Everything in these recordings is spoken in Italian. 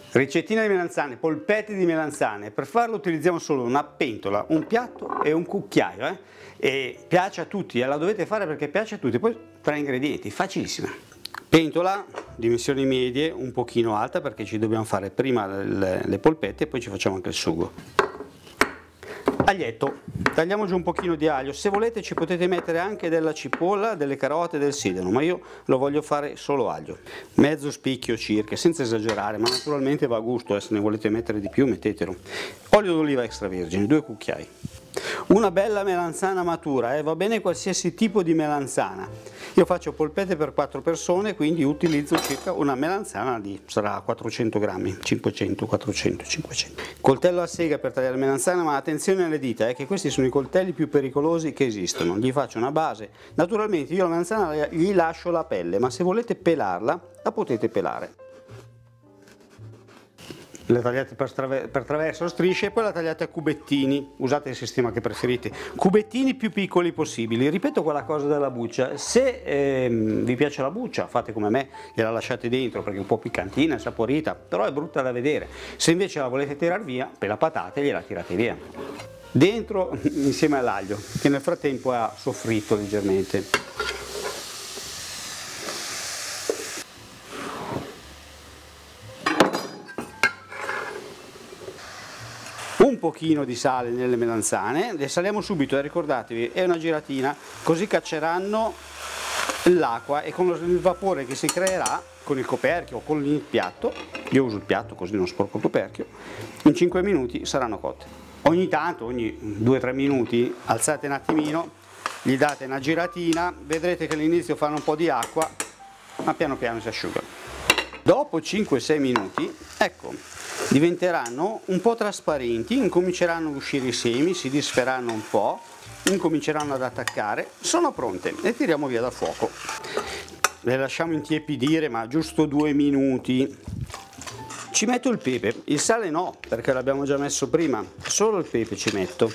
Ricettina di melanzane, polpette di melanzane. Per farlo utilizziamo solo una pentola, un piatto e un cucchiaio. E piace a tutti, la dovete fare perché piace a tutti. Poi 3 ingredienti, facilissima. Pentola, dimensioni medie, un pochino alta perché ci dobbiamo fare prima le polpette e poi ci facciamo anche il sugo. Aglietto, tagliamo giù un pochino di aglio, se volete ci potete mettere anche della cipolla, delle carote, del sedano, ma io lo voglio fare solo aglio. Mezzo spicchio circa, senza esagerare, ma naturalmente va a gusto, se ne volete mettere di più mettetelo. Olio d'oliva extravergine, 2 cucchiai. Una bella melanzana matura, va bene qualsiasi tipo di melanzana. Io faccio polpette per 4 persone, quindi utilizzo circa una melanzana di, sarà 400 grammi, 500, 400, 500. Coltello a sega per tagliare la melanzana, ma attenzione alle dita, che questi sono i coltelli più pericolosi che esistono. Gli faccio una base, naturalmente io la melanzana gli lascio la pelle, ma se volete pelarla, la potete pelare. Le tagliate per traverso, strisce, e poi la tagliate a cubettini, usate il sistema che preferite, cubettini più piccoli possibili. Ripeto quella cosa della buccia, se vi piace la buccia fate come me e la lasciate dentro perché è un po' piccantina, saporita, però è brutta da vedere. Se invece la volete tirare via, per la patate gliela tirate via. Dentro insieme all'aglio, che nel frattempo ha soffritto leggermente. Un pochino di sale nelle melanzane, le saliamo subito e ricordatevi, è una giratina, così cacceranno l'acqua e con il vapore che si creerà con il coperchio o con il piatto, io uso il piatto così non sporco il coperchio, in 5 minuti saranno cotte. Ogni tanto, ogni 2-3 minuti, alzate un attimino, gli date una giratina, vedrete che all'inizio fanno un po' di acqua, ma piano piano si asciugano. Dopo 5-6 minuti, ecco, diventeranno un po' trasparenti, incominceranno a uscire i semi, si disferanno un po', incominceranno ad attaccare, sono pronte e tiriamo via dal fuoco. Le lasciamo intiepidire, ma giusto 2 minuti. Ci metto il pepe, il sale no, perché l'abbiamo già messo prima, solo il pepe ci metto.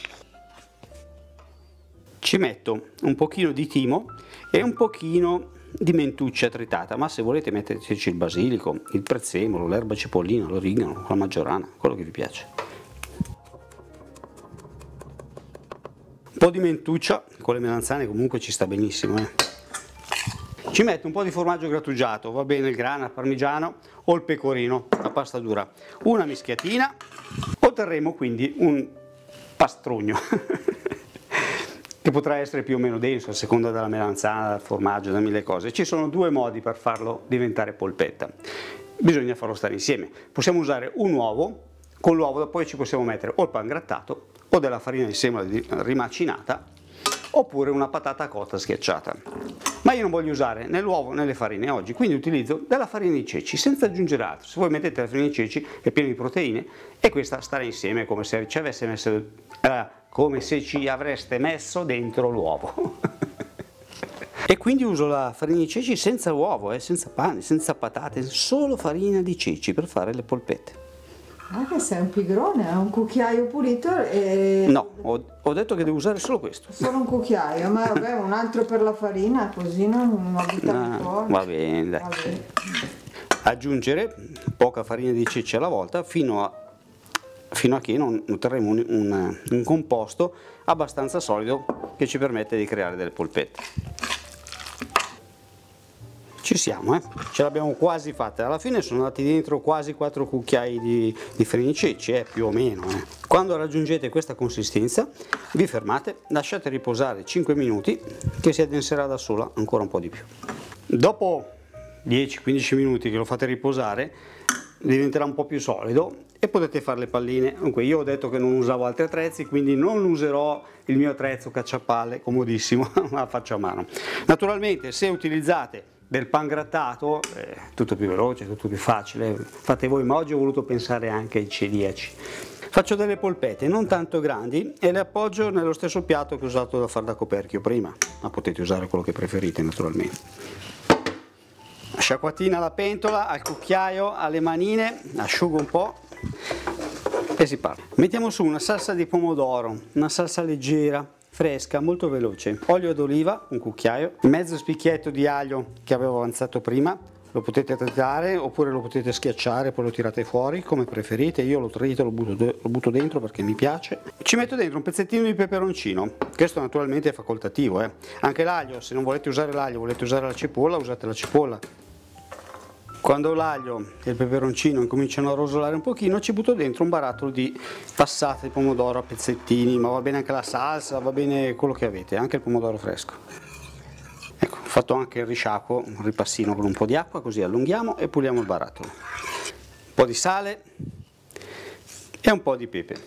Ci metto un pochino di timo e un pochino di mentuccia tritata, ma se volete metteteci il basilico, il prezzemolo, l'erba cipollina, l'origano, la maggiorana, quello che vi piace. Un po' di mentuccia con le melanzane comunque ci sta benissimo. Ci metto un po' di formaggio grattugiato, va bene il grana, il parmigiano o il pecorino, la pasta dura, una mischiatina, otterremo quindi un pastrugno. Che potrà essere più o meno denso a seconda della melanzana, dal formaggio, da 1000 cose. Ci sono 2 modi per farlo diventare polpetta. Bisogna farlo stare insieme. Possiamo usare un uovo, con l'uovo poi ci possiamo mettere o il pangrattato o della farina di semola rimacinata oppure una patata cotta schiacciata. Ma io non voglio usare né l'uovo né le farine oggi, quindi utilizzo della farina di ceci senza aggiungere altro. Se voi mettete la farina di ceci è piena di proteine e questa starà insieme come se ci avesse messo come se ci avreste messo dentro l'uovo. E quindi uso la farina di ceci senza uovo, senza pane, senza patate, solo farina di ceci per fare le polpette. Ma che sei un pigrone, un cucchiaio pulito e... No, ho detto che devo usare solo questo. Solo un cucchiaio, ma vabbè, un altro per la farina, così non abitano fuori. Va bene, dai. Va bene. Aggiungere poca farina di ceci alla volta fino a che non otterremo un composto abbastanza solido che ci permette di creare delle polpette. Ci siamo, ce l'abbiamo quasi fatta. Alla fine sono andati dentro quasi 4 cucchiai di farina di ceci, più o meno. Quando raggiungete questa consistenza vi fermate, lasciate riposare 5 minuti che si addenserà da sola ancora un po' di più. Dopo 10-15 minuti che lo fate riposare diventerà un po' più solido e potete fare le palline. Dunque io ho detto che non usavo altri attrezzi, quindi non userò il mio attrezzo cacciapalle comodissimo, ma faccio a mano. Naturalmente se utilizzate del pangrattato è tutto più veloce, tutto più facile, fate voi, ma oggi ho voluto pensare anche ai celiaci. Faccio delle polpette non tanto grandi e le appoggio nello stesso piatto che ho usato da far da coperchio prima, ma potete usare quello che preferite naturalmente. Sciacquatina alla pentola, al cucchiaio, alle manine, asciugo un po' e si parla. Mettiamo su una salsa di pomodoro, una salsa leggera, fresca, molto veloce. Olio d'oliva, un cucchiaio, mezzo spicchietto di aglio che avevo avanzato prima, lo potete tritare oppure lo potete schiacciare, poi lo tirate fuori come preferite. Io lo trito, lo butto dentro perché mi piace. Ci metto dentro un pezzettino di peperoncino, questo naturalmente è facoltativo, anche l'aglio, se non volete usare l'aglio, volete usare la cipolla, usate la cipolla. Quando l'aglio e il peperoncino incominciano a rosolare un pochino, ci butto dentro un barattolo di passata di pomodoro a pezzettini, ma va bene anche la salsa, va bene quello che avete, anche il pomodoro fresco. Ecco, ho fatto anche il risciacquo, un ripassino con un po' di acqua, così allunghiamo e puliamo il barattolo. Un po' di sale e un po' di pepe.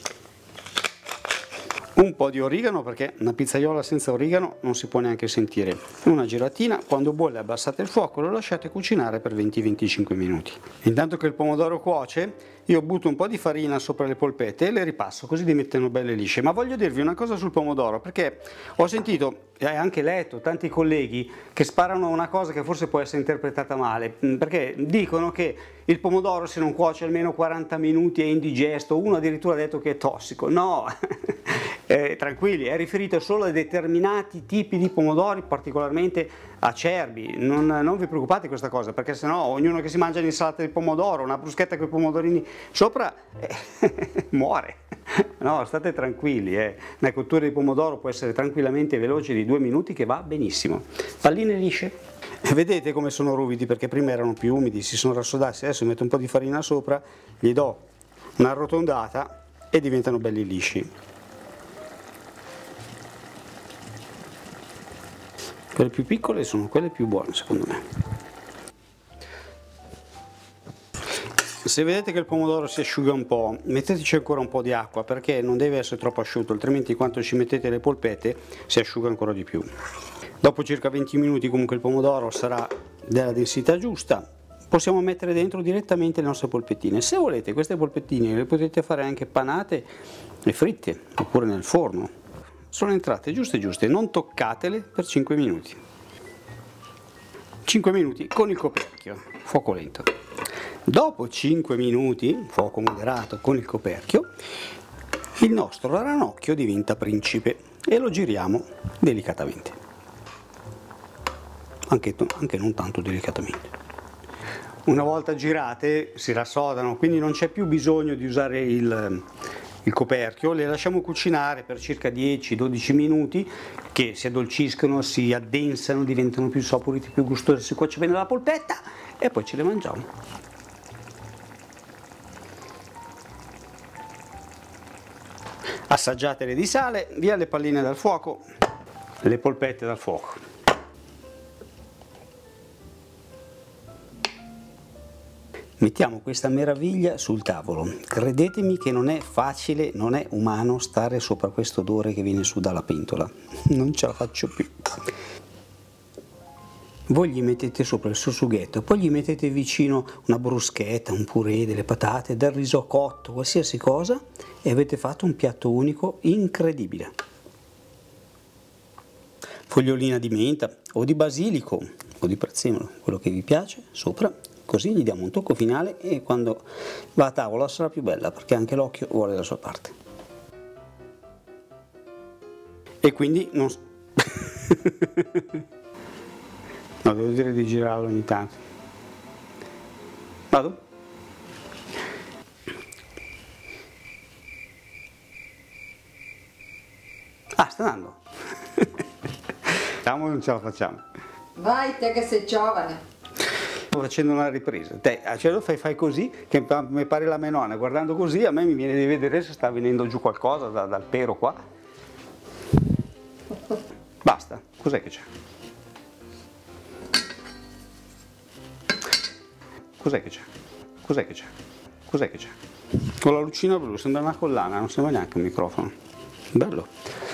Un po' di origano, perché una pizzaiola senza origano non si può neanche sentire. Una giratina, quando bolle abbassate il fuoco, lo lasciate cucinare per 20-25 minuti. Intanto che il pomodoro cuoce, io butto un po' di farina sopra le polpette e le ripasso, così diventano belle lisce. Ma voglio dirvi una cosa sul pomodoro, perché ho sentito e anche letto tanti colleghi che sparano una cosa che forse può essere interpretata male, perché dicono che il pomodoro se non cuoce almeno 40 minuti è indigesto, uno addirittura ha detto che è tossico. No! Tranquilli, è riferito solo a determinati tipi di pomodori, particolarmente acerbi. Non vi preoccupate di questa cosa, perché sennò ognuno che si mangia l'insalata di pomodoro, una bruschetta con i pomodorini sopra, muore. No, state tranquilli, una cottura di pomodoro può essere tranquillamente veloce di 2 minuti, che va benissimo. Palline lisce. Vedete come sono ruvidi, perché prima erano più umidi, si sono rassodati, adesso metto un po' di farina sopra, gli do una arrotondata e diventano belli lisci. Quelle più piccole sono quelle più buone, secondo me. Se vedete che il pomodoro si asciuga un po', metteteci ancora un po' di acqua, perché non deve essere troppo asciutto, altrimenti quando ci mettete le polpette si asciuga ancora di più. Dopo circa 20 minuti comunque il pomodoro sarà della densità giusta, possiamo mettere dentro direttamente le nostre polpettine. Se volete, queste polpettine le potete fare anche panate e fritte, oppure nel forno. Sono entrate giuste, non toccatele per 5 minuti. 5 minuti con il coperchio, fuoco lento. Dopo 5 minuti, fuoco moderato con il coperchio, il nostro ranocchio diventa principe e lo giriamo delicatamente. Anche non tanto delicatamente. Una volta girate si rassodano, quindi non c'è più bisogno di usare il coperchio, le lasciamo cucinare per circa 10-12 minuti, che si addolciscono, si addensano, diventano più saporiti, più gustosi, si cuoce bene la polpetta e poi ce le mangiamo. Assaggiatele di sale, via le palline dal fuoco, le polpette dal fuoco. Mettiamo questa meraviglia sul tavolo. Credetemi che non è facile, non è umano stare sopra questo odore che viene su dalla pentola. Non ce la faccio più. Voi gli mettete sopra il suo sughetto, poi gli mettete vicino una bruschetta, un purè, delle patate, del riso cotto, qualsiasi cosa, e avete fatto un piatto unico incredibile. Fogliolina di menta o di basilico o di prezzemolo, quello che vi piace, sopra. Così gli diamo un tocco finale e quando va a tavola sarà più bella, perché anche l'occhio vuole la sua parte. E quindi non... No, devo dire di girarlo ogni tanto. Vado? Ah, sta andando. Facciamo o non ce la facciamo? Vai te che sei giovane. Sto facendo una ripresa, te ce lo fai così, che mi pare la mia nonna, guardando così a me mi viene di vedere se sta venendo giù qualcosa dal pero qua. Basta, cos'è che c'è? Cos'è che c'è? Cos'è che c'è? Cos'è che c'è? Con la lucina blu, sembra una collana, non sembra neanche un microfono. Bello.